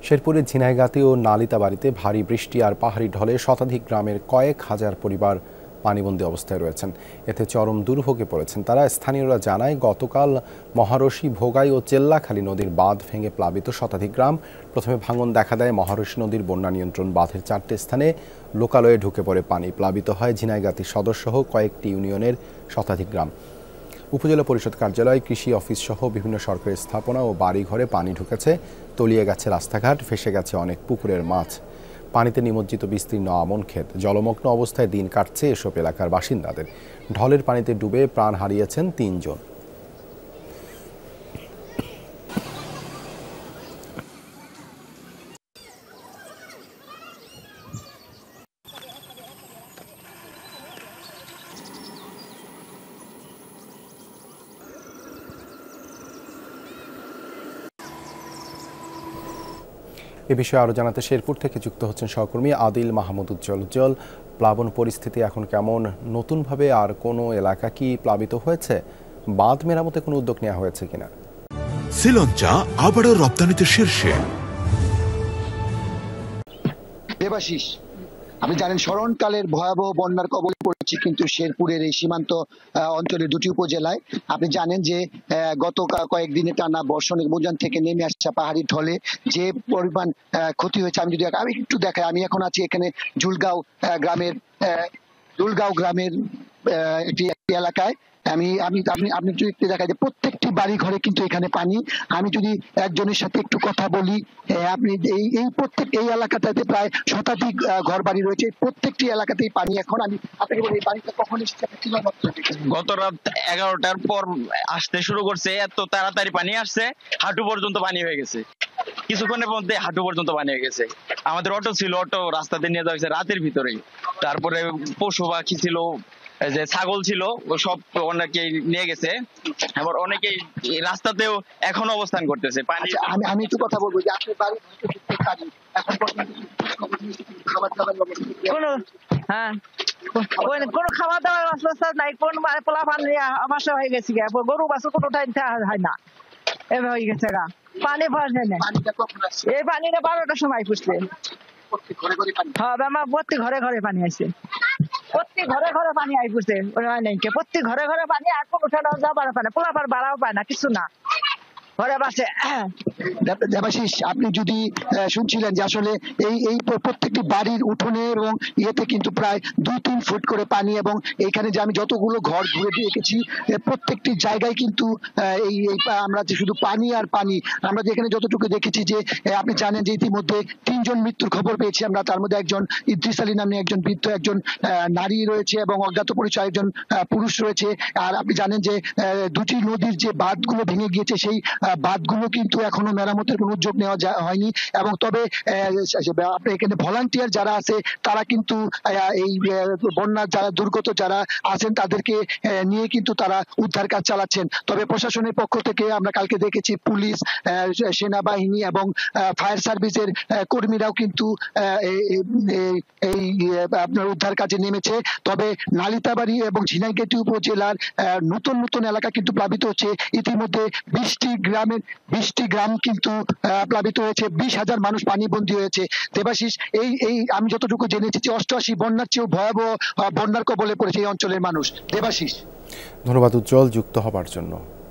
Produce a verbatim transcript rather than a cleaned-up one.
শেরপুরের ঝিনাইগাতি ও নালিতাবাড়িতে ভারী বৃষ্টি আর পাহাড়ি ঢলে শতাধিক গ্রামের কয়েক হাজার পরিবার পানিবন্দী অবস্থায় রয়েছেন। এতে চরম দুর্ভোগে পড়েছেন তারা। স্থানীয়রা জানায়, গতকাল মহারশী, ভোগাই ও চেল্লাখালী নদীর বাঁধ ভেঙে প্লাবিত শতাধিক গ্রাম। প্রথমে ভাঙন দেখা দেয় মহারশী নদীর বন্যা নিয়ন্ত্রণ বাঁধের চারটি স্থানে। লোকালয়ে ঢুকে পড়ে পানি। প্লাবিত হয় ঝিনাইগাতি সদরসহ কয়েকটি ইউনিয়নের শতাধিক গ্রাম। উপজেলা পরিষদ কার্যালয়, কৃষি অফিস সহ বিভিন্ন সরকারি স্থাপনা ও বাড়িঘরে পানি ঢুকেছে। তলিয়ে গেছে রাস্তাঘাট, ফেসে গেছে অনেক পুকুরের মাছ। পানিতে নিমজ্জিত বিস্তীর্ণ আমন ক্ষেত। জলমগ্ন অবস্থায় দিন কাটছে এসব এলাকার বাসিন্দাদের। ঢলের পানিতে ডুবে প্রাণ হারিয়েছেন তিনজন। এ বিষয়ে আরও জানাতে শেরপুর থেকে যুক্ত হচ্ছেন সহকর্মী আদিল মাহমুদ উজ্জ্বল। উজ্জ্বল, প্লাবন পরিস্থিতি এখন কেমন? নতুনভাবে আর কোনো এলাকা কি প্লাবিত হয়েছে? বাঁধ মেরামতে কোনো উদ্যোগ নেওয়া হয়েছে কিনা? শ্রীলঙ্কা আবারও রপ্তানিতে শীর্ষে। দেবাশিস, আপনি জানেন স্মরণকালের ভয়াবহ বন্যার কবলে পড়েছে কিন্তু শেরপুরের এই সীমান্ত অঞ্চলের দুটি উপজেলায়। আপনি জানেন যে গত কয়েকদিনে টানা বর্ষণ অভিযান থেকে নেমে আসছে পাহাড়ি ঢলে যে পরিমাণ ক্ষতি হয়েছে। আমি যদি আমি একটু দেখাই, আমি এখন আছি এখানে জুলগাঁও গ্রামের জুলগাঁও গ্রামের একটি এলাকায়। আমি আমি আপনি আপনি যদি দেখা যায় প্রত্যেকটি বাড়ি ঘরে কিন্তু এখানে পানি। আমি যদি একজনের সাথে একটু কথা বলি, আপনি এই এই প্রত্যেক এই এলাকাটাতে প্রায় শতাধিক ঘর বাড়ি রয়েছে। প্রত্যেকটি এলাকাতেই পানি। এখন আমি আপনাকে বলি, এই পানিটা কখন এসেছে? গত রাত এগারোটার পর আসতে শুরু করছে। এত তাড়াতাড়ি পানি আসছে, হাঁটু পর্যন্ত পানি হয়ে গেছে। কিছুক্ষণের মধ্যে হাঁটু পর্যন্ত পানি হয়ে গেছে। আমাদের অটো ছিল, অটো রাস্তাতে নিয়ে যাওয়া হয়েছে রাতের ভিতরেই। তারপরে পশু পাখি ছিল, যে ছাগল ছিল, সব অনেকেই নিয়ে গেছে। আবার অনেকেই রাস্তাতেও এখন অবস্থান করতেছে। পানি আমি আমি একটু কথা বলবো যে আপনার বাড়ি এখন খাবার দাবার কোনো হ্যাঁ কোনো খাওয়া দাওয়ার ব্যবস্থা নাই। কোন পোলা পানি বাসা হয়ে গেছে, গরু বাছুর কোনো টাইম হয় না, এভাবে হয়ে গেছে গা। পানি ভরছে না। এই পানিটা বারোটার সময় পুষছে। হ্যাঁ, আমার প্রত্যেক ঘরে ঘরে পানি আছে। প্রত্যেক ঘরে ঘরে পানি আই পড়ছে। প্রত্যেক ঘরে ঘরে পানি, আর কোনো উঠানো যাবার পায় না, পোলাপার বাড়াও পায় না, কিছু না, ঘরে বাসে। দেবাশিস, আপনি যদি শুনছিলেন যে আসলে এই এই প্রত্যেকটি বাড়ির উঠোনে এবং ইয়েতে কিন্তু প্রায় দুই তিন ফুট করে পানি। এবং এইখানে যে আমি যতগুলো ঘর ঘুরে দেখেছি, প্রত্যেকটি জায়গায় কিন্তু এই আমরা যে শুধু পানি আর পানি। আমরা যেখানে যতটুকু দেখেছি যে আপনি জানেন যে ইতিমধ্যে তিনজন মৃত্যুর খবর পেয়েছি আমরা। তার মধ্যে একজন ইদ্রিস আলী নামে একজন বৃদ্ধ, একজন নারী রয়েছে এবং অজ্ঞাত পরিচয় একজন পুরুষ রয়েছে। আর আপনি জানেন যে দুটি নদীর যে বাঁধগুলো ভেঙে গিয়েছে, সেই বাঁধগুলো কিন্তু এখনো মেরামতের কোনো উদ্যোগ নেওয়া হয়নি। এবং তবে আপনি এখানে ভলান্টিয়ার যারা আছে তারা কিন্তু এই বন্যার যারা দুর্গত যারা আছেন তাদেরকে নিয়ে কিন্তু তারা উদ্ধার কাজ চালাচ্ছেন। তবে প্রশাসনের পক্ষ থেকে আমরা কালকে দেখেছি পুলিশ, সেনাবাহিনী এবং ফায়ার সার্ভিসের কর্মীরাও কিন্তু এই আপনার উদ্ধার কাজে নেমেছে। তবে নালিতাবাড়ি এবং ঝিনাইগাতি উপজেলার নতুন নতুন এলাকা কিন্তু প্লাবিত হচ্ছে। ইতিমধ্যে বিশটি গ্রামের বিশটি গ্রাম কিন্তু প্লাবিত হয়েছে। বিশ হাজার মানুষ পানিবন্দী হয়েছে। দেবাশিস, এই এই আমি যতটুকু জেনেছি যে অষ্টআশি বন্যার চেয়েও ভয়াবহ বন্যার কবলে পড়েছে এই অঞ্চলের মানুষ। দেবাশিস, ধন্যবাদ উজ্জ্বল যুক্ত হবার জন্য।